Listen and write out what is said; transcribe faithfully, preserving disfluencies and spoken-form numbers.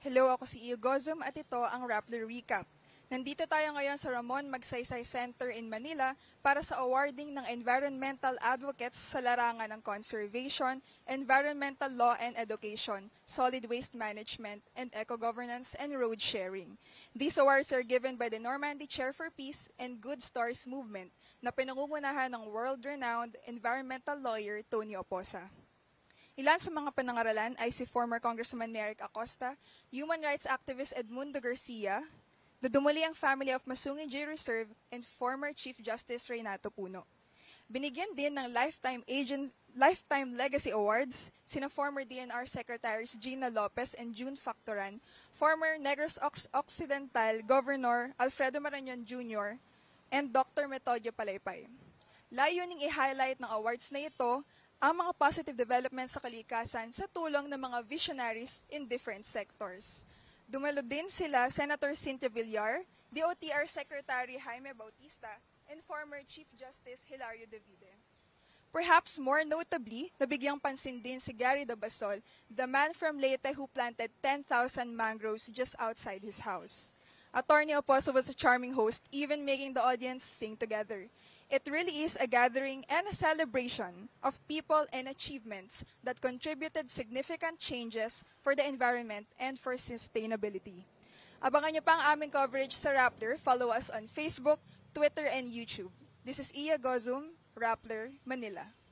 Hello, ako si Iyo Gozum at ito ang Rappler Recap. Nandito tayo ngayon sa Ramon Magsaysay Center in Manila para sa awarding ng environmental advocates sa larangan ng conservation, environmental law and education, solid waste management, and eco-governance and road sharing. These awards are given by the Normandy Chair for Peace and Good Stars Movement na pinangungunahan ng world-renowned environmental lawyer Tony Oposa. Ilan sa mga panangaralan ay si former Congressman Eric Acosta, human rights activist Edmundo Garcia, the Dumaliang family of Masungi J. Reserve, and former Chief Justice Reynato Puno. Binigyan din ng Lifetime, Agent, Lifetime Legacy Awards sina former D N R Secretaries Gina Lopez and June Factoran, former Negros Occidental Governor Alfredo Marañon Junior, and Doctor Metodio Palaypay. Layuning i-highlight ng awards na ito ang mga positive developments sa kalikasan sa tulong ng mga visionaries in different sectors. Dumalo din sila Senator Cynthia Villar, D O T R Secretary Jaime Bautista, and former Chief Justice Hilario Davide. Perhaps more notably, nabigyang pansin din si Gary Dabasol, the man from Leyte who planted ten thousand mangroves just outside his house. Attorney Oposo was a charming host, even making the audience sing together. It really is a gathering and a celebration of people and achievements that contributed significant changes for the environment and for sustainability. Abangan niyo pa ang aming coverage sa Rappler. Follow us on Facebook, Twitter, and YouTube. This is Iya Gozum, Rappler, Manila.